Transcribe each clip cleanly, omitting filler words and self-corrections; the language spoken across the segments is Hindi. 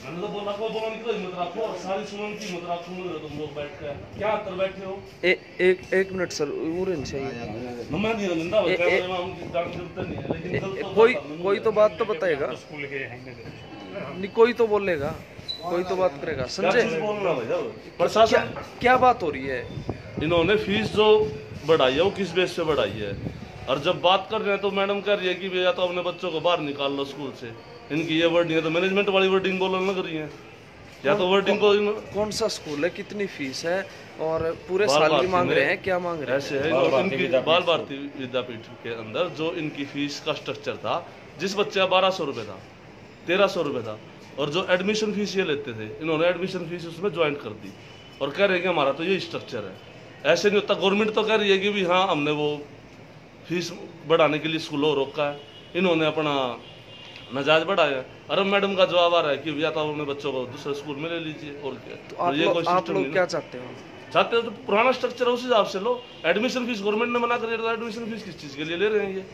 हमने तो बोला को बोलने की तो हिम्मत रखो, सारी सुनने की हिम्मत रखो। तुम लोग बैठ कर क्या अंतर बैठे हो? एक मिनट सर, उड़न चाहिए। मैं नहीं निंदा कैमरे में हम जान जरूरत नहीं है, लेकिन कोई तो बात तो बताएगा, नहीं कोई तो बोलेगा, कोई तो बात करेगा। संजय बोलना भैया, प्रशासन क्या बात हो रही है? इन्होंने फीस जो बढ़ाई है वो किस बेस पे बढ़ाई है? और जब बात कर रहे हैं तो मैडम कह रही है कि भैया तो अपने बच्चों को बाहर निकाल लो स्कूल से। इनकी ये वर्डिंग है, तो मैनेजमेंट वाली वर्डिंग बोलने लग रही है, या तो वर्डिंग को कौन सा स्कूल है, कितनी फीस है और पूरे साल की मांग रहे हैं, क्या मांग रहे हैं? ऐसे है इनकी बाल भारती विद्यापीठ के अंदर जो इनकी फीस का स्ट्रक्चर था, जिस बच्चे का 1200 रुपये था, 1300 रुपये था, और जो एडमिशन फीस ये लेते थे, इन्होंने एडमिशन फीस उसमें ज्वाइन कर दी और कह रहे हैं कि हमारा तो ये स्ट्रक्चर है। ऐसे नहीं होता। गवर्नमेंट तो कह रही है कि भी हाँ हमने वो फीस बढ़ाने के लिए स्कूलों रोका है, इन्होंने अपना नजायज बढ़ाया। अरे मैडम का जवाब आ रहा है कि भैया तो अपने बच्चों को दूसरे स्कूल में ले लीजिए। और क्या तो आप लोग क्या चाहते हो? चाहते हो तो पुराना स्ट्रक्चर है उस हिसाब से लो। एडमिशन फीस गवर्नमेंट ने मना कर दिया, तो एडमिशन फीस किस चीज़ के लिए ले रहे हैं ये?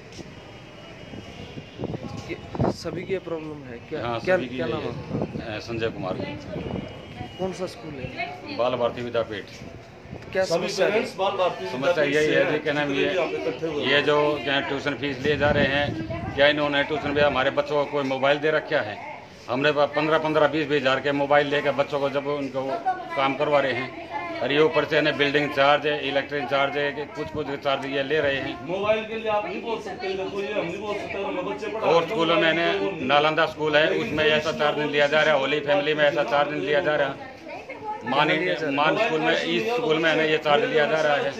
सभी की प्रॉब्लम है क्या? हाँ, क्या नाम है? संजय कुमार। कौन सा स्कूल है? बाल भारती विद्यापीठ। क्या समस्या है? समस्या यही है जी, क्या नाम ये जो क्या ट्यूशन फीस लिए जा रहे हैं, क्या इन्होंने ट्यूशन में हमारे बच्चों को कोई मोबाइल दे रखा है? हमने 15-15, 20-20 हज़ार के मोबाइल लेकर बच्चों को जब उनको काम करवा रहे हैं, और ये ऊपर से बिल्डिंग चार्ज है, इलेक्ट्रिक चार्ज है, कुछ चार्ज ये ले रहे हैं। मोबाइल के लिए आप नहीं बोल सकते, कोई हम नहीं बोल सकते, बच्चे पढ़ा। और स्कूलों में नालंदा स्कूल है, उसमें ऐसा चार्ज नहीं लिया जा रहा है, होली फैमिली में ऐसा चार्ज नहीं लिया जा रहा है, मान स्कूल में, इस स्कूल में ये चार्ज लिया जा रहा है।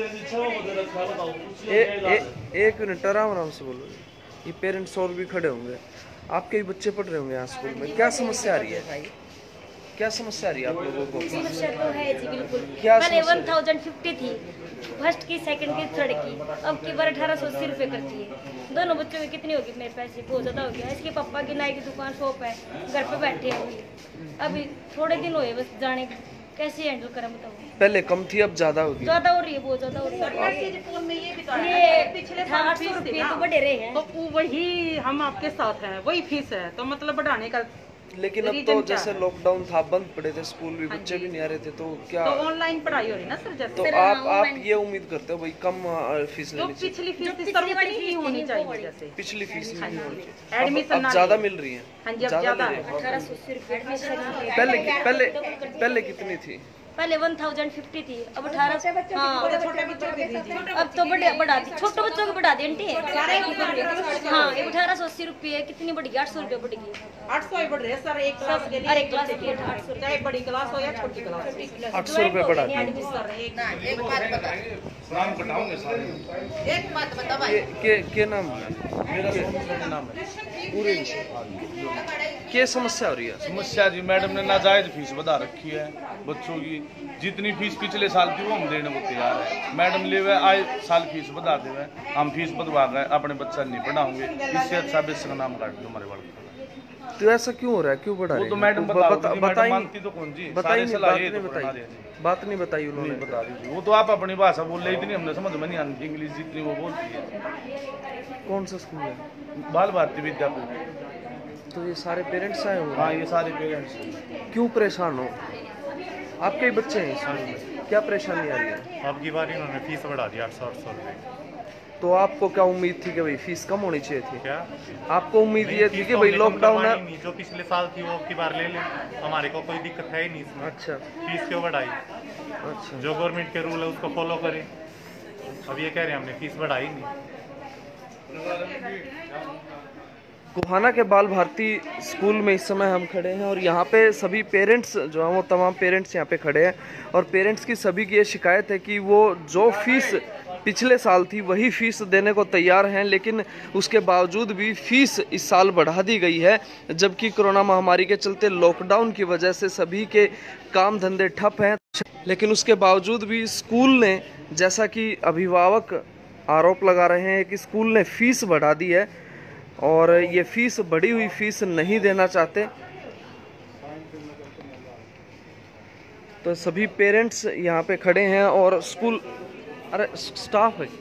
एक मिनट आराम से बोलो। ये पेरेंट्स और भी खड़े होंगे, आपके भी बच्चे पढ़ रहे होंगे यहाँ स्कूल में। क्या समस्या आ रही है? क्या समस्या आ रही है आप लोगों को? समस्या तो है जी बिल्कुल। क्या पहले 1050 थी, फर्स्ट की, सेकंड की, थर्ड की, अब की बार 1880 रुपये करती है। दोनों बच्चों की कितनी होगी मेरे पैसे? बहुत ज़्यादा हो गया। इसके पापा की नाई की दुकान, शॉप है, घर पे बैठे हैं। अभी थोड़े दिन हुए बस जाने, कैसे हैंडल करें बताओ? पहले कम थी, अब ज़्यादा होगी। ज़्यादा हो रही है, बहुत ज़्यादा हो रही है। ये पिछले 800 रुपये तो बढ़े रहे हैं, तो वही हम आपके साथ हैं, वही फीस है, तो मतलब बढ़ाने का। लेकिन अब तो जैसे लॉकडाउन था, बंद पड़े थे स्कूल भी, बच्चे भी नहीं आ रहे थे, तो क्या तो ऑनलाइन पढ़ाई हो रही ना सर? जैसे तो आप ये उम्मीद करते हो भाई कम फीस तो लेनी चाहिए? पिछली फीस इस तरह की नहीं होनी चाहिए, जैसे पिछली फीस नहीं होनी चाहिए। एडमिशन अब ज़्यादा मिल रही है। हाँ जी, अब ज़्यादा है। 1880 रुपये। पहले कितनी थी? पहले 1050 थी, अब 18। हाँ, अब तो बढ़ा दी, छोटे बच्चों को बढ़ा दी आंटी। हाँ, 1880 रुपये, कितनी बढ़ गई? 800 रुपये बढ़ गई। 800 ही बढ़ रहे हैं सर, एक क्लास के लिए। अरे क्लास की 800, चाहे बड़ी क्लास हो या छोटी क्लास। 800 रुपये बढ़ा दी। एक बात बता, एक बात बता भाई, के नाम है? मेरा नाम है पूरे। क्या समस्या हो रही है? समस्या जी, मैडम ने नाजायज फीस बढ़ा रखी है बच्चों की। जितनी फीस पिछले साल थी वो हम देने को तैयार है। मैडम ले हुए आए साल फीस बढ़ा दे हुए, हम फीस बढ़वा गए, अपने बच्चा नहीं पढ़ाओगे, इससे अच्छा बेस का नाम काट दो हमारे बाल। तो ऐसा क्यों हो रहा है? क्यों बढ़ा रहे हैं? तो मैडम बताइए, मानती तो कौन जी? बात नहीं बताई उन्होंने। बता दीजिए, वो तो आप अपनी भाषा बोल रही थी, हमने समझ में नहीं आती इंग्लिश जितनी वो बोलती है। कौन सा स्कूल है? बाल भारती विद्यापीठ। तो ये सारे पेरेंट्स आए हुए? हाँ, ये सारे पेरेंट्स। क्यों परेशान हो? आपके ही बच्चे हैं इसमें, क्या परेशानी आ रही है? अब की बार इन्होंने फीस बढ़ा दी 800 रुपये। तो आपको क्या उम्मीद थी कि भाई फीस कम होनी चाहिए थी? क्या आपको उम्मीद ये थी कि भाई लॉकडाउन है, जो पिछले साल थी वो अब की बार ले लें, हमारे को कोई दिक्कत है ही नहीं इसमें। अच्छा, फीस क्यों बढ़ाई? अच्छा, जो गवर्नमेंट के रूल है उसको फॉलो करें। अब ये कह रहे हैं हमने फीस बढ़ाई नहीं। गोहाना के बाल भारती स्कूल में इस समय हम खड़े हैं और यहाँ पे सभी पेरेंट्स जो हैं वो तमाम पेरेंट्स यहाँ पे खड़े हैं और पेरेंट्स की सभी की ये शिकायत है कि वो जो फीस पिछले साल थी वही फीस देने को तैयार हैं, लेकिन उसके बावजूद भी फीस इस साल बढ़ा दी गई है, जबकि कोरोना महामारी के चलते लॉकडाउन की वजह से सभी के काम धंधे ठप हैं। लेकिन उसके बावजूद भी स्कूल ने, जैसा कि अभिभावक आरोप लगा रहे हैं कि स्कूल ने फीस बढ़ा दी है और ये फीस बढ़ी हुई फीस नहीं देना चाहते। तो सभी पेरेंट्स यहाँ पे खड़े हैं और स्कूल, अरे स्टाफ है,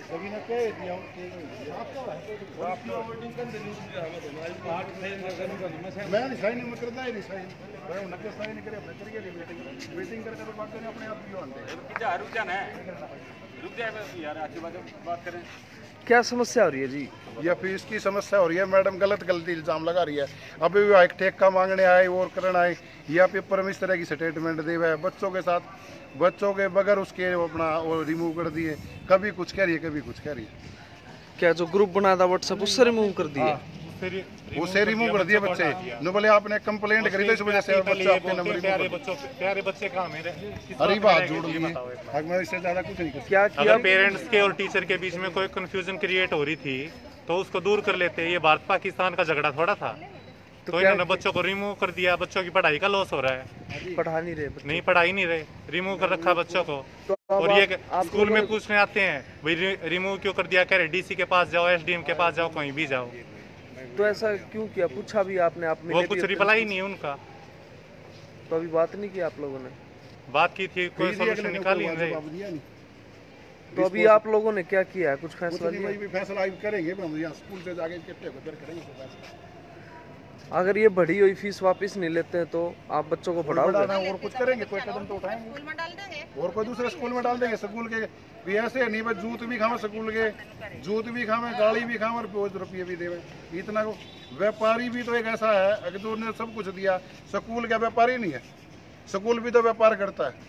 क्या समस्या हो रही है जी? यह फीस की समस्या हो रही है। मैडम गलत इल्जाम लगा रही है। अभी भी एक ठेका मांगने आए और करना आए या पेपर में इस तरह की स्टेटमेंट दे हुआ है बच्चों के साथ, बच्चों के बगैर उसके अपना वो रिमूव कर दिए। कभी कुछ कह रही है, कभी कुछ कह रही है। क्या जो ग्रुप बना था व्हाट्सएप उससे रिमूव कर दिया? उसे रिमूव कर दिए बच्चे ने। बोले आपने कंप्लेंट करी तो इस वजह से बच्चे आपके नंबर प्यारे बच्चे कहाँ मेरे हरी बात जोड़ ली है। मैं इससे ज्यादा कुछ नहीं कर क्या किया? अगर पेरेंट्स के और टीचर के बीच में कोई कंफ्यूजन क्रिएट हो रही थी तो उसको दूर कर लेते। ये भारत पाकिस्तान का झगड़ा थोड़ा था। तो इन्होंने बच्चों को रिमूव कर दिया। बच्चों की पढ़ाई का लॉस हो रहा है। पढ़ा नहीं रहे? नहीं पढ़ाई नहीं रहे, रिमूव कर रखा बच्चों को। और ये स्कूल में पूछने आते हैं भाई रिमूव क्यों कर दिया, कह रहे डीसी के पास जाओ, एसडीएम के पास जाओ, कहीं भी जाओ। तो ऐसा क्यों किया? पूछा भी आपने? आपने वो कुछ रिप्लाई नहीं है उनका। तो अभी बात नहीं की आप लोगों ने? बात की थी, कोई सोल्यूशन निकाल ही नहीं रहे। तो अभी आप लोगों ने क्या किया है? कुछ फैसला लिया? फैसला करेंगे स्कूल से जाके करेंगे। अगर ये बढ़ी हुई फीस वापस नहीं लेते हैं तो आप बच्चों को पढ़ाओगे? और कुछ करेंगे, कोई कदम तो उठाएंगे। स्कूल में डाल देंगे और कोई दूसरे स्कूल में डाल देंगे। स्कूल के भी ऐसे नहीं बस जूत भी खावे, स्कूल के जूत भी खावे, गाड़ी भी खावे और 5 रुपये भी देवे। इतना को व्यापारी भी तो एक ऐसा है अगर जो ने सब कुछ दिया। स्कूल का व्यापारी नहीं है, स्कूल भी तो व्यापार करता है।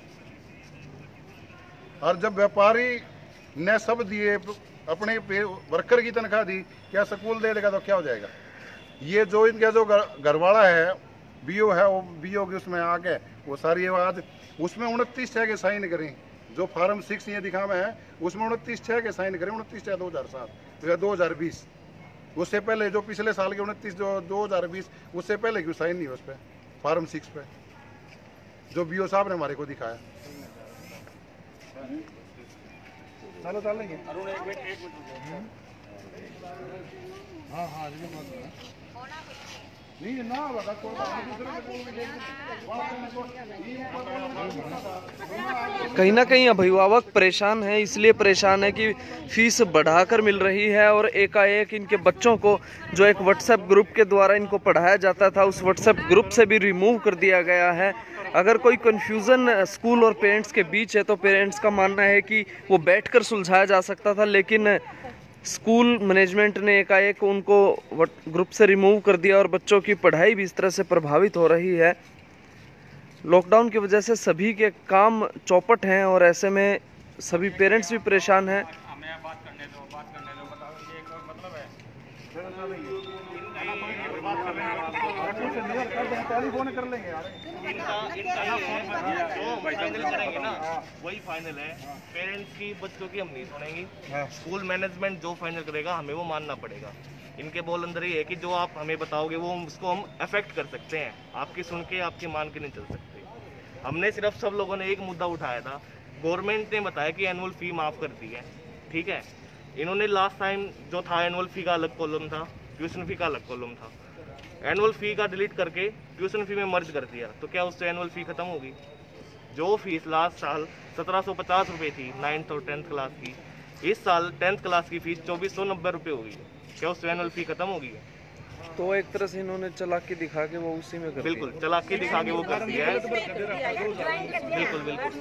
और जब व्यापारी ने सब दिए, अपने वर्कर की तनख्वाह दी, क्या स्कूल दे देगा तो क्या हो जाएगा? ये जो इनका जो घरवाला है, बीओ है, वो बीओ के उसमें आके वो सारी आज उसमें 29 छः के साइन करें। जो फार्म 6 ये दिखा में है उसमें 29 छः के साइन करें। 29 छः 2007 या 2020। उससे पहले जो पिछले साल के 29 जो 2020 उससे पहले क्यों साइन नहीं है उस पर फार्म 6 पे जो बीओ साहब ने हमारे को दिखाया? चलो डालेंगे। हाँ हाँ नहीं ना कहीं ना कहीं अभिभावक परेशान है। इसलिए परेशान है कि फीस बढ़ाकर मिल रही है और एकाएक इनके बच्चों को जो एक व्हाट्सएप ग्रुप के द्वारा इनको पढ़ाया जाता था उस व्हाट्सएप ग्रुप से भी रिमूव कर दिया गया है। अगर कोई कन्फ्यूज़न स्कूल और पेरेंट्स के बीच है तो पेरेंट्स का मानना है कि वो बैठकर सुलझाया जा सकता था, लेकिन स्कूल मैनेजमेंट ने एकाएक उनको ग्रुप से रिमूव कर दिया और बच्चों की पढ़ाई भी इस तरह से प्रभावित हो रही है। लॉकडाउन की वजह से सभी के काम चौपट हैं और ऐसे में सभी पेरेंट्स भी परेशान हैं। कर लेंगे जो फाइनल करेंगे ना वही फाइनल है। पेरेंट्स की बच्चों की हम नहीं सुनेंगे। स्कूल मैनेजमेंट जो फाइनल करेगा हमें वो मानना पड़ेगा। इनके बोल अंदर ही है कि जो आप हमें बताओगे वो उसको हम अफेक्ट कर सकते हैं। आपकी सुन के आपकी मान के नहीं चल सकते। हमने सिर्फ सब लोगों ने एक मुद्दा उठाया था। गवर्नमेंट ने बताया कि एनुअल फी माफ़ कर दी है, ठीक है। इन्होंने लास्ट टाइम जो था एनुअल फी का अलग कॉलम था, ट्यूशन फी का अलग कॉलम था। एनुअल फी का डिलीट करके ट्यूशन फी में मर्ज कर दिया, तो क्या उससे एनुअल फी खत्म होगी? जो फीस लास्ट साल 1750 रुपये थी 9th और 10th क्लास की, इस साल 10th क्लास की फीस 2490 रुपये होगी। क्या उससे एनुअल फी खत्म होगी? तो एक तरह से इन्होंने चालाकी दिखा के वो उसी में कर दिया। बिल्कुल चालाकी दिखा के वो कर दिया है। बिल्कुल बिल्कुल।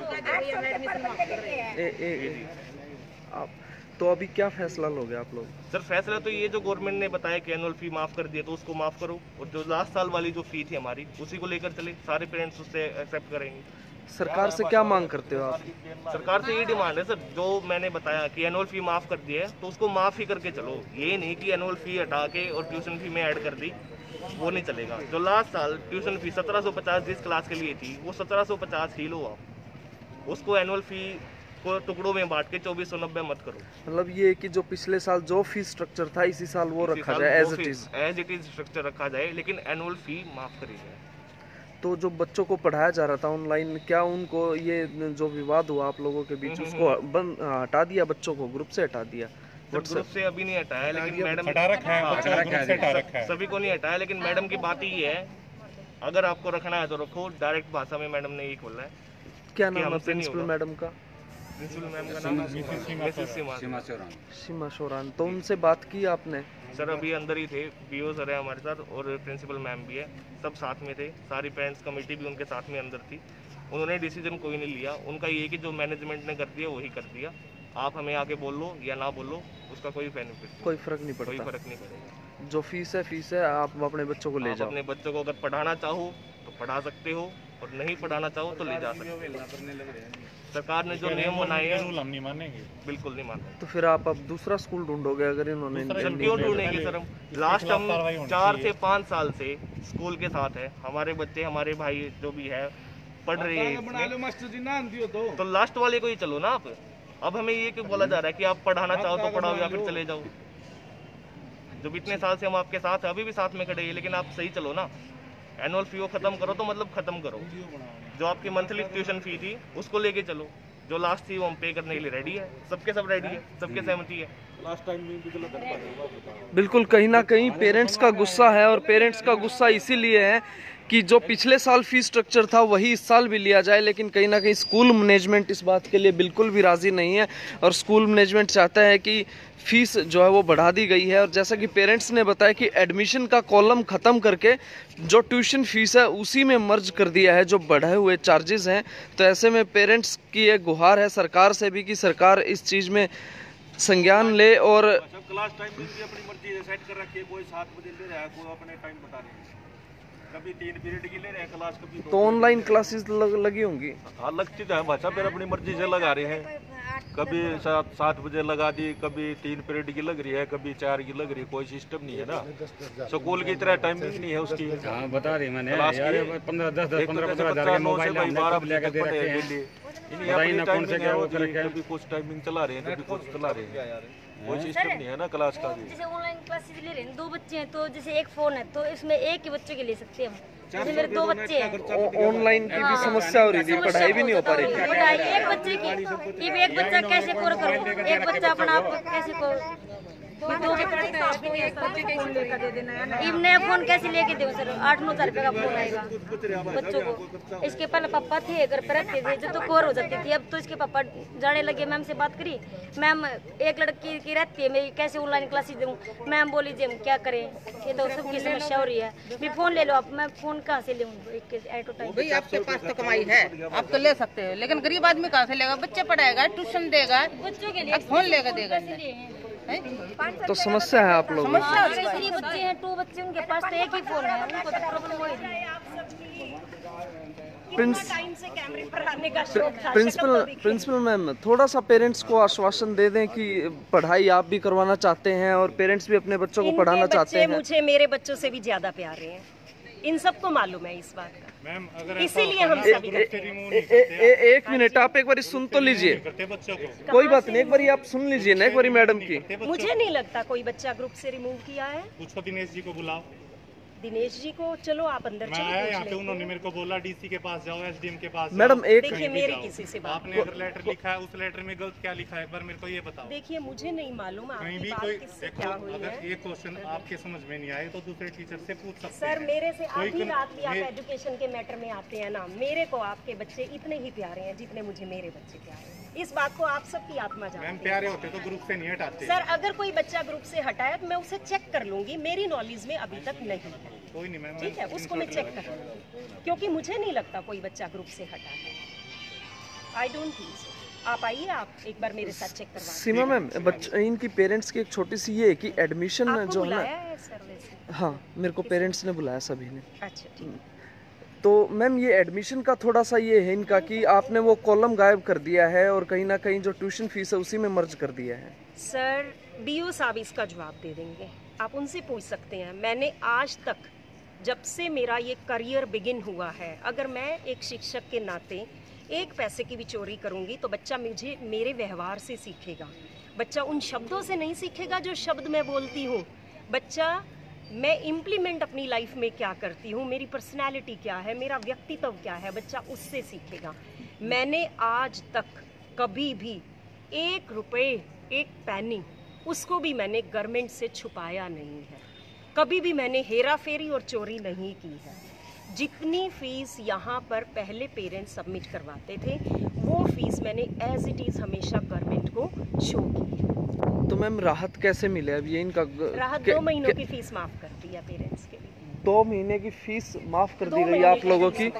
आप तो अभी क्या फैसला लोगे आप लोग? सर फैसला तो ये जो गवर्नमेंट ने बताया कि एनुअल फी माफ़ कर दिया तो उसको माफ़ करो, और जो लास्ट साल वाली जो फी थी हमारी उसी को लेकर चले। सारे पेरेंट्स उससे एक्सेप्ट करेंगे। सरकार से क्या मांग करते हो आप? सरकार से ये डिमांड है सर, जो मैंने बताया कि एनुअल फी माफ़ कर दी है तो उसको माफ़ ही करके चलो। ये नहीं कि एनुअल फी हटा के और ट्यूशन फी में ऐड कर दी, वो नहीं चलेगा। जो लास्ट साल ट्यूशन फी 1750 जिस क्लास के लिए थी वो 1750 ही लो आप। उसको एनुअल फी को टुकड़ों में बांट के 2490 मत करो। मतलब ये कि जो पिछले साल जो फीस स्ट्रक्चर था इसी साल वो रखा जाए एज इट इज स्ट्रक्चर रखा जाए, लेकिन एनुअल फी माफ़ करी जाए। तो जो बच्चों को पढ़ाया जा रहा था ऑनलाइन, क्या उनको ये जो विवाद हुआ आप लोगों के बीच उसको हटा दिया? बच्चों को ग्रुप से हटा दिया? ग्रुप से अभी नहीं हटाया, लेकिन मैडम हटा रखा है, सभी को नहीं हटाया। लेकिन मैडम की बात ही है, अगर आपको रखना है तो रखो। डायरेक्ट भाषा में मैडम ने ये खोला है। क्या नाम है प्रिंसिपल मैडम का? प्रिंसिपल मैम का नाम मिसेस सीमा। सीमा शोरान, तो उनसे बात की आपने? सर अभी अंदर ही थे, बीओ सर है हमारे साथ और प्रिंसिपल मैम भी है, सब साथ में थे, सारी पेरेंट्स कमेटी भी उनके साथ में अंदर थी। उन्होंने डिसीजन कोई नहीं लिया, उनका ये कि जो मैनेजमेंट ने कर दिया वही कर दिया, आप हमें आके बोल लो या ना बोलो उसका कोई बेनिफिट, कोई फर्क नहीं पड़ता, कोई फर्क नहीं पड़ेगा। जो फीस है आप अपने बच्चों को ले जाओ। अपने बच्चों को अगर पढ़ाना चाहो तो पढ़ा सकते हो और नहीं पढ़ाना चाहो तो ले जा सकते हो। सरकार ने जो नियम बनाए हैं रूल हम नहीं मानेंगे, बिल्कुल नहीं मानेंगे। तो फिर आप अब दूसरा स्कूल ढूंढोगे अगर इन्होंने? सर क्यों ढूंढेंगे सर, हम लास्ट हम 4 से 5 साल से स्कूल के साथ है, हमारे बच्चे हमारे भाई जो भी है पढ़ रहे हैं, तो लास्ट वाले को ही चलो ना आप। अब हमें ये क्यों बोला जा रहा है कि आप पढ़ाना चाहो तो पढ़ाओ या फिर चले जाओ। जब इतने साल से हम आपके साथ हैं, अभी भी साथ में खड़े हैं, लेकिन आप सही चलो ना। एनुअल फी खत्म करो तो मतलब खत्म करो, जो आपकी मंथली ट्यूशन फी थी उसको लेके चलो, जो लास्ट थी वो हम पे करने के लिए रेडी है, सबके सब रेडी है, सबके सहमति है। लास्ट टाइम बिल्कुल, कहीं ना कहीं पेरेंट्स का गुस्सा है, और पेरेंट्स का गुस्सा इसीलिए है कि जो पिछले साल फीस स्ट्रक्चर था वही इस साल भी लिया जाए, लेकिन कहीं ना कहीं स्कूल मैनेजमेंट इस बात के लिए बिल्कुल भी राज़ी नहीं है, और स्कूल मैनेजमेंट चाहता है कि फीस जो है वो बढ़ा दी गई है। और जैसा कि पेरेंट्स ने बताया कि एडमिशन का कॉलम ख़त्म करके जो ट्यूशन फीस है उसी में मर्ज कर दिया है जो बढ़े हुए चार्जेस हैं। तो ऐसे में पेरेंट्स की एक गुहार है सरकार से भी कि सरकार इस चीज़ में संज्ञान ले। और क्लास टाइमिंग भी अपनी मर्जी से सेट कर रखी है, कोई 7 बजे ले रहा है, कोई अपने टाइम बता रहे हैं, कभी 3 पीरियड की ले रहे हैं क्लास, कभी 2। तो ऑनलाइन क्लासेस लगी होंगी? हाँ लगती तो है भाषा, फिर अपनी मर्जी से लगा रहे हैं, कभी 7 बजे लगा दी, कभी 3 पीरियड की लग रही है, कभी 4 की लग रही है, कोई सिस्टम नहीं है ना, स्कूल की तरह टाइमिंग नहीं है उसकी। हाँ बता रही मैंने यार, 15 हजार के मोबाइल 12 बजे तक पढ़े हैं डेली, कभी कुछ टाइमिंग चला रहे हैं, कभी कुछ चला रहे हैं, कोई सिस्टम नहीं है ना क्लास का भी। जैसे ऑनलाइन क्लासेस ले रहे हैं, 2 बच्चे हैं तो जैसे एक फोन है तो इसमें एक ही बच्चे के ले सकते हैं हम, जैसे मेरे 2 बच्चे हैं। ऑनलाइन की भी समस्या हो रही थी, पढ़ाई भी नहीं हो पा रही थी। पढ़ाई एक बच्चे की, ये एक बच्चा कैसे पूरा करूँ, एक बच्चा अपना आप कैसे को 2 नया फोन कैसे लेके दो सर, 8-9 हज़ार रुपये का फोन आएगा बच्चों को। इसके पहले पापा थे घर पर रहते थे, जब तो कोर हो जाती थी, अब तो इसके पापा जाने लगे। मैम से बात करी, मैम एक लड़की की रहती है, मैं कैसे ऑनलाइन क्लासेस दूँ। मैम बोली जी हम क्या करें, ये तो सबकी समस्या हो रही है, भी फोन ले लो आप। मैं फोन कहाँ से लूँ एटो टाइम? भाई आपके पास तो कमाई है, आप तो ले सकते हो, लेकिन गरीब आदमी कहाँ से लेगा? बच्चे पढ़ाएगा, ट्यूशन देगा, बच्चों के लिए फोन लेगा देगा। तो समस्या है आप लोगों की। 3 बच्चे हैं, 2 बच्चे, उनके पास तो एक ही फोन है, उनको तो प्रॉब्लम हो रही है। प्रिंसिपल मैम, थोड़ा सा पेरेंट्स को आश्वासन दे दें कि पढ़ाई आप भी करवाना चाहते हैं और पेरेंट्स भी अपने बच्चों को पढ़ाना चाहते हैं। मुझे मेरे बच्चों से भी ज्यादा प्यारे हैं, इन सबको मालूम है इस बात का, इसीलिए हम सभी एक मिनट, आप एक बार सुन तो लीजिए। कोई बात नहीं, एक बार आप सुन लीजिए ना एक बार मैडम की। मुझे नहीं लगता कोई बच्चा ग्रुप से रिमूव किया है। पूछो दिनेश जी को, बुलाओ दिनेश जी को, चलो आप अंदर चलो। यहाँ पे उन्होंने मेरे को बोला डीसी के पास जाओ, एसडीएम के पास जाओ। मैडम एक देखिए मेरी किसी से बात, आपने अगर लेटर लिखा है उस लेटर में गलत क्या लिखा है एक बार मेरे को ये बताओ। देखिए मुझे नहीं मालूम कहीं भी कोई अगर एक क्वेश्चन आपके समझ में नहीं आए तो दूसरे टीचर से पूछ सकते हैं। सर मेरे से आधी रात भी आप एजुकेशन के मैटर में आते हैं ना, मेरे को आपके बच्चे इतने ही प्यारे हैं जितने मुझे मेरे बच्चे प्यारे हैं, इस बात को आप सबकी आत्मा जानती है। प्यारे होते तो ग्रुप से नहीं हटाते। सर अगर कोई बच्चा ग्रुप से हटाए तो मैं उसे चेक कर लूंगी, मेरी नॉलेज में अभी तक नहीं है। कोई नहीं मैम, ठीक है, उसको मैं चेक कर लूंगी, क्योंकि मुझे नहीं लगता कोई बच्चा ग्रुप से हटा है। I don't think so. आप आइए, आप एक बार मेरे साथ चेक करवा। सीमा मैम, इनकी पेरेंट्स की एक छोटी सी ये है कि एडमिशन जो है ना, हाँ मेरे को पेरेंट्स ने बुलाया सभी ने। अच्छा ठीक। तो मैम ये एडमिशन का थोड़ा सा ये है इनका कि आपने वो कॉलम गायब कर दिया है और कहीं ना कहीं जो ट्यूशन फीस है उसी में मर्ज कर दिया है। सर बीओ साहब इसका जवाब दे देंगे, आप उनसे पूछ सकते हैं। मैंने आज तक जब से मेरा ये करियर बिगिन हुआ है, अगर मैं एक शिक्षक के नाते एक पैसे की भी चोरी करूंगी तो बच्चा मुझे मेरे व्यवहार से सीखेगा। बच्चा उन शब्दों से नहीं सीखेगा जो शब्द मैं बोलती हूँ, बच्चा मैं इम्प्लीमेंट अपनी लाइफ में क्या करती हूँ, मेरी पर्सनैलिटी क्या है, मेरा व्यक्तित्व क्या है, बच्चा उससे सीखेगा। मैंने आज तक कभी भी 1 रुपये 1 पैनी उसको भी मैंने गवर्नमेंट से छुपाया नहीं है, कभी भी मैंने हेरा फेरी और चोरी नहीं की है। जितनी फीस यहाँ पर पहले पेरेंट्स सबमिट करवाते थे वो फीस मैंने एज इट इज़ हमेशा गवर्नमेंट को शो की। तो मैम राहत कैसे मिले? अब ये इनका राहत 2 महीनों की फीस माफ कर दी है पेरेंट्स के लिए। 2 महीने की फीस माफ कर दी गई आप लोगों की।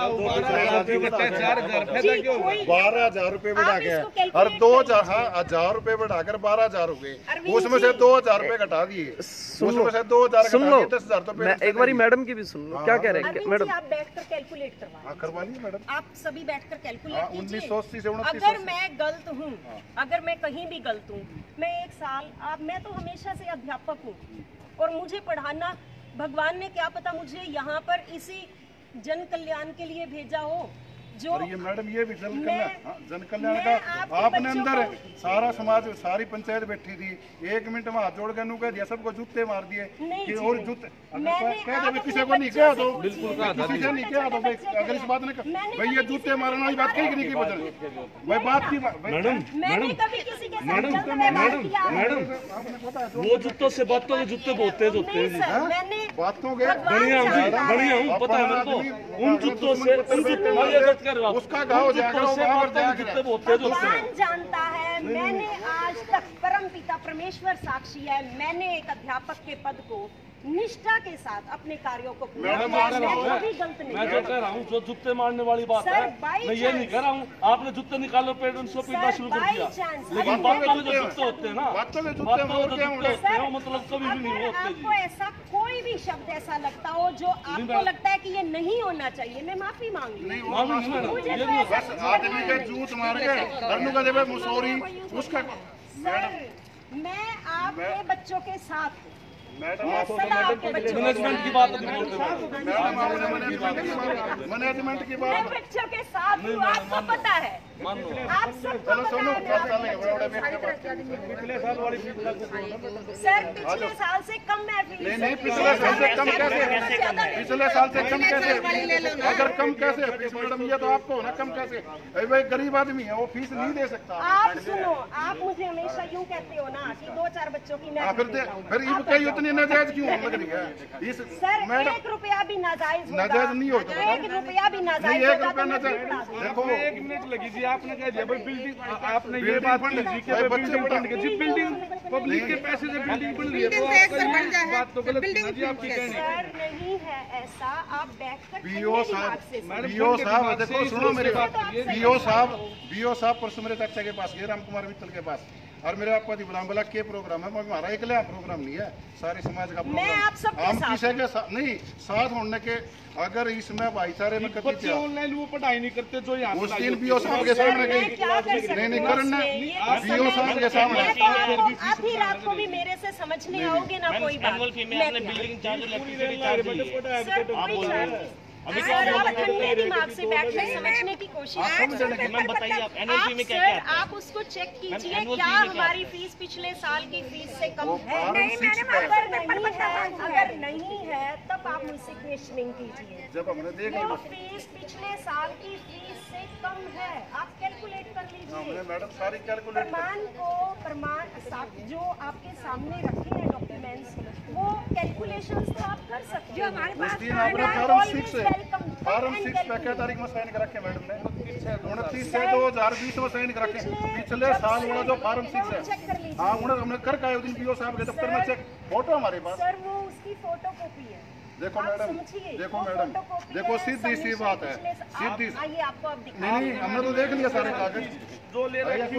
12,000 रुपए बढ़ा के और 2,000 रुपए बढ़ाकर 12,000 हो गए, उसमें से 2,000 रुपए घटा दिए, उसमें से 2,000 सुन लो, 10,000 तो मैं एक बारी मैडम की भी सुन लो क्या कह रहे हैं मैडम। आप बैठकर कैलकुलेट करवा लीजिए मैडम, आप सभी बैठकर कैलकुलेट कीजिए। 1980 से 29 अगर मैं गलत हूँ, अगर मैं कहीं भी गलत हूँ, मैं 1 साल मैं तो हमेशा से अध्यापक हूँ और मुझे पढ़ाना, भगवान ने क्या पता मुझे यहाँ पर इसी जन कल्याण के लिए भेजा हो। जो ये मैडम ये भी जन कल्याण का आपने अंदर सारा समाज, सारी पंचायत बैठी थी, 1 मिनट में हाथ जोड़ के नु कह दिया, सबको जूते मार दिए कि और जूते कह दे किसी को नहीं कहा तो बिल्कुल किसी से नहीं कहा तो अगर इस बात ने भाई ये जूते मारने वाली बात कही नहीं की बदल भाई बात की मैडम वो जूतों से बातों के जूते बहुत तेज होते हैं, बातों के बढ़िया हूँ पता है मेरे को, उन जूतों से उसका गाँव जाएगा भगवान जानता है। मैंने आज तक परमपिता परमेश्वर साक्षी है, मैंने एक अध्यापक के पद को निष्ठा के साथ अपने कार्यों को पूरा किया, मैं कभी गलत नहीं। मैं जो कह रहा हूँ जो जूते मारने वाली बात है, मैं ये नहीं कह रहा हूँ आपने जूते निकालो पेरेंट्स को पीटना शुरू कर दिया, लेकिन बातों में जो जूते होते हैं ना, बातों में जो जूते होते हैं मतलब कभी भी नहीं होते। आपको ऐसा कोई भी शब्द ऐसा लगता हो जो आपको लगता है कि ये नहीं होना चाहिए, मैं माफी मांग लूँ। आदमी के जूत मार के मुसौरी उसका मैं आपके बच्चों के साथ मैनेजमेंट की बात नहीं बोलते, मैनेजमेंट की मैं बात बच्चों के साथ हूँ, आपको पता है, आप सबको पता है। सर पिछले साल से कम है फीस। नहीं पिछले साल से कम कैसे, पिछले साल से कम कैसे, अगर कम कैसे मैडम ये तो आपको ना कम कैसे, भाई गरीब आदमी है वो फीस नहीं दे सकता। आप सुनो, आप मुझे हमेशा यूँ कहते हो ना कि 2-4 बच्चों की फिर इतनी नाजायज क्यों लग रही है? इस सर 1 रुपया भी नाजायज नहीं होता, 1 रुपया भी नाजायज नहीं, 1 रुपया नाजायज। देखो 1 मिनट लगी जी, आपने कह दिया भाई बिल्डिंग, आपने ये बात की जी कि बिल्डिंग बन गई जी, बिल्डिंग पब्लिक के पैसे से बिल्डिंग बन रही है, तो बात तो गलत है जी आपकी कहने। सर नहीं है ऐसा, आप बैठकर बीओ साहब देखो सुनो मेरी बात, बीओ साहब परसों मेरे चाचा के पास गए, राम कुमार मित्तल के पास, और मेरे आपको बुलाम बोला के प्रोग्राम है, हमारा अकेला प्रोग्राम नहीं है, सारे समाज का प्रोग्राम, हम किसी के साथ नहीं साथ होने के, अगर इसमें भाईचारे में बच्चे ऑनलाइन वो पढ़ाई नहीं करते जो यहाँ उस दिन बीओ साहब के सामने गई, नहीं करना बीओ साहब के सामने आधी रात को भी मेरे से समझने आओगे ना कोई बात। सर आप ठंडे दिमाग से बैठकर समझने की कोशिश करें। आप उसको चेक कीजिए क्या हमारी फीस पिछले साल की फीस से कम है। अगर नहीं है तब आप मुझसे क्वेश्चनिंग कीजिए। जब हमने देखा वो फीस पिछले साल की फीस से कम है, आप कैलकुलेट कर लीजिए। मैडम सारी कैलकुलेट प्रमाण जो आपके सामने रखे हैं डॉक्यूमेंट्स, वो कैलकुलेशंस तो आप कर सकते हैं। जो हमारे पास फार्म 6 पे क्या तारीख में साइन कर रखे मैडम ने 29 से 2020 में साइन कर रखे, पिछले साल वाला जो फार्म 6 है, हाँ हमने कर का दिन पीओ साहब के दफ्तर में चेक, फोटो हमारे पास। सर वो उसकी फोटो कॉपी है। देखो मैडम, देखो सीधी सी बात है, सीधी। आइए आपको अब दिखा। नहीं हमने तो देख लिया सारे कागज जो ले रहे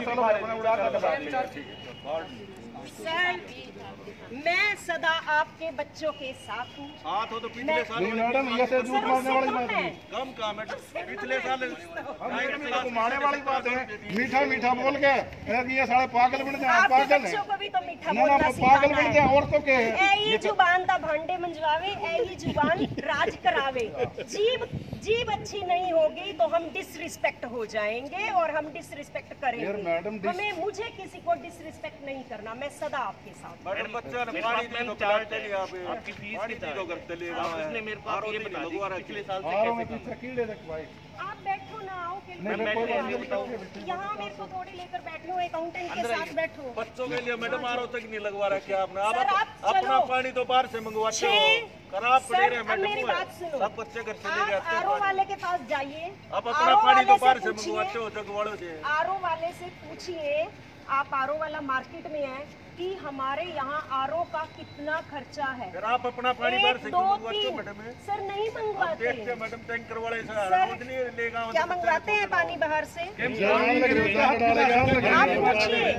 हैं। सर मैं सदा आपके बच्चों के साथ हूँ। साथ हो तो पिछले साल मैडम ये से झूठ मारने वाली बात है, कम का मैडम पिछले साल मारने वाली बात है, मीठा मीठा बोल के ये सारे पागल बन जाए, पागल है बच्चों को भी तो मीठा ना पागल बन जाए औरतों के। ऐ जुबान दा भांडे मंजवावे, ऐ जुबान राज करावे। जीभ अच्छी नहीं होगी तो हम डिसरिस्पेक्ट हो जाएंगे और हम डिसरिस्पेक्ट करेंगे। हमें मुझे किसी को डिसरिस्पेक्ट नहीं करना, मैं सदा आपके साथ। मैडम बच्चा ने पानी दी तो चार्ट ले आपकी फीस कितनी तो करते ले रहा है, उसने मेरे को ये बता दिया पिछले साल से कैसे कीड़े देख भाई आप बैठो ना, आओ के यहाँ मेरे को थोड़ी लेकर बैठे हो, अकाउंटेंट के साथ बैठो। बच्चों के लिए मैडम आरओ तक नहीं लगवा रहा क्या आपने? सर, आप अपना चलो। पानी तो बाहर से मंगवाते हो, खराब पड़े रहे मैडम। मेरी बात सुनो, सब बच्चे घर चले गए। आप आरओ वाले के पास जाइए, आप अपना पानी तो बाहर से मंगवाते हो जगवाड़ों से। आरओ वाले से पूछिए, आप आरओ वाला मार्केट में है कि हमारे यहाँ आरओ का कितना खर्चा है। फिर आप अपना पानी बाहर से क्यों मंगवाते हो मैडम? सर नहीं मंगवाते। देखते हैं मैडम, टैंकर वाले से रोज नहीं लेगा। क्या मंगवाते हैं पानी बाहर से? आप पूछिए,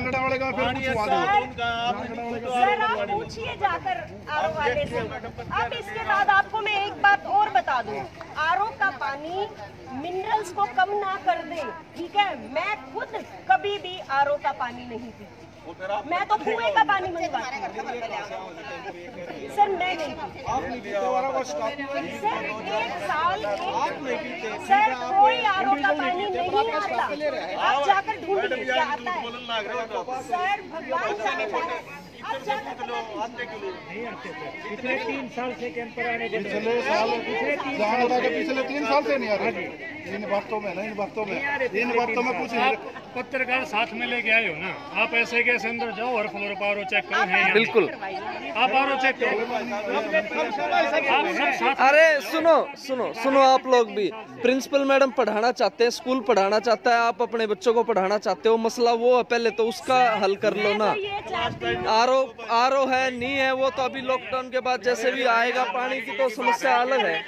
सर आप पूछिए जाकर आरओ वाले से। अब इसके बाद आपको मैं एक बात और बता दूं, आरओ का पानी मिनरल्स को कम ना कर दे, ठीक है? मैं खुद कभी भी आरओ का पानी नहीं पीती, मैं तो कुएं का पानी मंगवाती हूँ। सर मैं नहीं पीती। सर एक साल सर कोई आरओ का पानी नहीं आता, आप जाकर ढूंढिए क्या आता है। सर भगवान जाने, आप जाकर पिछले 3 साल से कैंप पर आने के पिछले 3 साल से नहीं आ रही। इन बातों में कुछ पत्रकार साथ में लेके आए हो ना, आप ऐसे कैसे अंदर जाओ और फ्लोर पर आरओ चेक करो। है बिल्कुल, आप आरओ चेक करो। अरे सुनो आप लोग भी। प्रिंसिपल मैडम पढ़ाना चाहते हैं, स्कूल पढ़ाना चाहता है, आप अपने बच्चों को पढ़ाना चाहते हो, मसला वो है, पहले तो उसका हल कर लो ना। आरओ है नहीं है वो तो अभी लॉकडाउन के बाद जैसे भी आएगा, पानी की तो समस्या अलग है।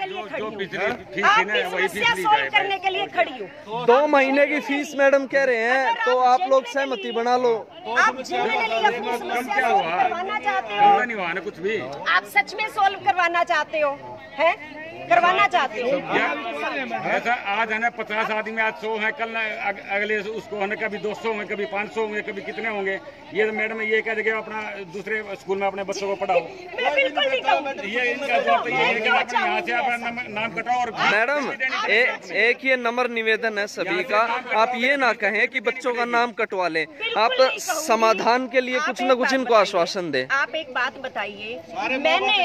करने के लिए खड़ी हूँ। 2 महीने की फीस मैडम कह रहे हैं, तो आप लोग सहमति बना लो। आप क्या हुआ करवाना चाहते हो? नहीं हुआ ना कुछ भी। आप सच में सोल्व करवाना चाहते हो? हैं? करवाना चाहते हो? ऐसा आज है ना 50 आदमी, आज 100 है, कल अगले उसको है ना कभी 200 होंगे, कभी 500 होंगे, कभी कितने होंगे। ये तो मैडम ये कह देंगे अपना दूसरे स्कूल में अपने बच्चों को पढ़ाओ। मैं बिल्कुल नहीं कहूँगी। ये इनका जवाब ये है कि आप यहाँ से अपना नाम कटाओ। और मैडम एक ये नम्र निवेदन है सभी का, आप ये ना कहें कि बच्चों का नाम कटवा लें, आप समाधान के लिए कुछ न कुछ इनको आश्वासन दें। आप एक बात बताइए, मैंने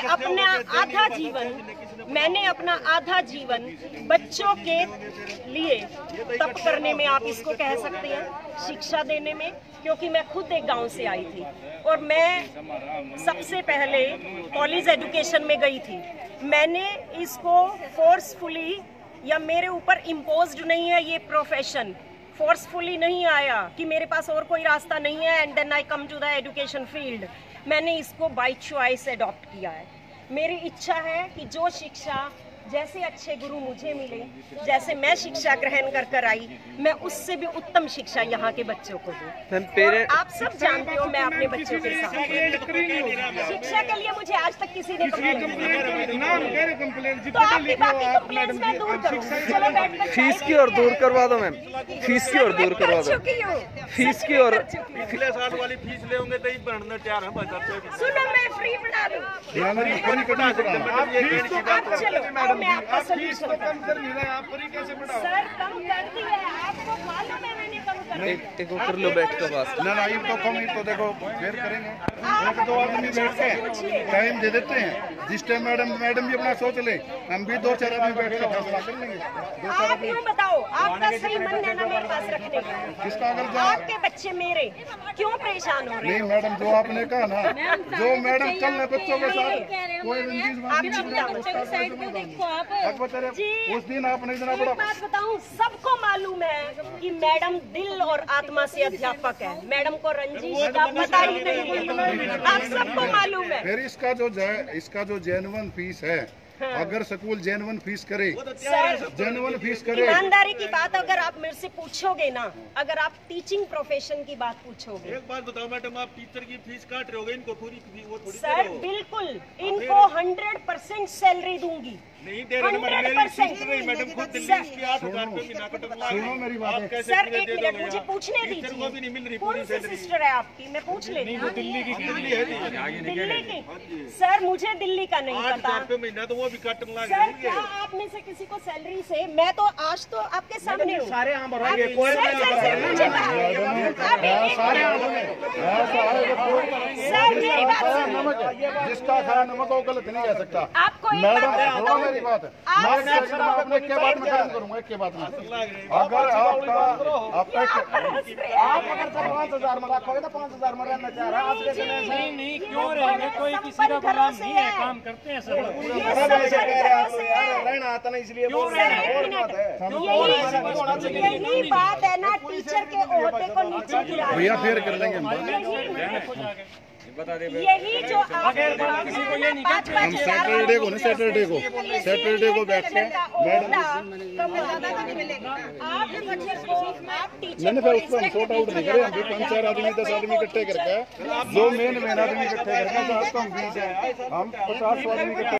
अपना आधा जीवन बच्चों के लिए तप करने में, आप इसको कह सकते हैं, शिक्षा देने में, क्योंकि मैं खुद एक गांव से आई थी और मैं सबसे पहले कॉलेज एजुकेशन में गई थी। मैंने इसको फोर्सफुली या मेरे ऊपर इम्पोज्ड नहीं है, ये प्रोफेशन फोर्सफुली नहीं आया कि मेरे पास और कोई रास्ता नहीं है and then I come to the education field. मैंने इसको बाय चॉइस अडॉप्ट किया है। मेरी इच्छा है कि जो शिक्षा, जैसे अच्छे गुरु मुझे मिले, जैसे मैं शिक्षा ग्रहण कर आई, मैं उससे भी उत्तम शिक्षा यहाँ के बच्चों को दूँ। आप सब जानते हो मैं अपने बच्चों के साथ शिक्षा के लिए मुझे आज तक किसी ने फीस की और दूर करवा दो मैम, फीस की और दूर करवा दो, फीस की और पिछले साल वाली फीस ले होंगे तो बढ़ने तैयार है। सुनो मैं फ्री पढ़ा दूँ, चलो मैं आपका सॉल्यूशन सर कम कर दी है, आपको मालूम है मैंने कम कर लो बैठ के बात ना तो कम ही तो देखो फिर करेंगे। 1-2 आदमी बैठ के टाइम दे देते हैं, जिस टाइम मैडम भी अपना सोच ले, हम भी 2-4 आदमी बैठ के फैसला कर लेंगे। आप यूँ बताओ, आपका सही मन है ना मेरे पास रखने का? किसका? अगर आपके बच्चे मेरे क्यों परेशान हो रहे हैं? नहीं मैडम, जो आपने कहा ना, जो मैडम कल बच्चों के साथ आप चिंता उस दिन आपने इतना बड़ा बात बताऊं, सबको मालूम है कि मैडम दिल और आत्मा से अध्यापक है। मैडम को रंजिश का पता ही नहीं है, आप सबको मालूम है। फिर इसका जो जेन्युइन फीस है, अगर स्कूल जेन्युइन फीस करे, जेन्युइन फीस करे, ईमानदारी की बात अगर आप मेरे से पूछोगे ना, अगर आप टीचिंग प्रोफेशन की बात पूछोगे, एक बात बताओ मैडम, आप टीचर की फीस काट रहे होगे, इनको पूरी वो थोड़ी सर बिल्कुल इनको 100% सैलरी दूंगी। नहीं दे रहे मैडम, खुद दिल्ली की 8,000 रुपए महीना कटवा। सुनो मेरी बात, सर एक मिनट मुझे पूछने दीजिए, भी नहीं मिल रही कौन सी सिस्टर है आपकी, मैं पूछ लेती हूँ। दिल्ली की दिल्ली की? सर मुझे दिल्ली का नहीं पता। 8,000 रुपए महीना तो वो भी काटने लग सर, क्या आप में से किसी को सैलरी से, मैं तो आज तो आपके सामने हूँ। सारे यहाँ भरेंगे, कोई सर, मेरी बात सुनिए। जिसका खाया नमक वो गलत नहीं कह सकता। आपको एक मैडम बात सुनो मेरी बात, मैं अपने के बात में काम करूंगा, एक के बात में। अगर आपका आप अगर 5,000 में रखोगे तो 5,000 में रहना चाह रहा है। आज के समय में नहीं क्यों रहेंगे, कोई किसी का गुलाम नहीं है, काम करते हैं सब। रहना आता नहीं, इसलिए बोल रहे हैं। यही बात है ना, टीचर के ओहदे को नीचे गिरा भैया फिर कर लेंगे हम यही जो आप किसी को ये नहीं हम सैटरडे को बैठ के मैंने फिर उसको हम सॉर्ट आउट नहीं करे। हम भी 5-4 आदमी 10 आदमी इकट्ठे करके जो मेन आदमी इकट्ठे करके हम 50 आदमी इकट्ठे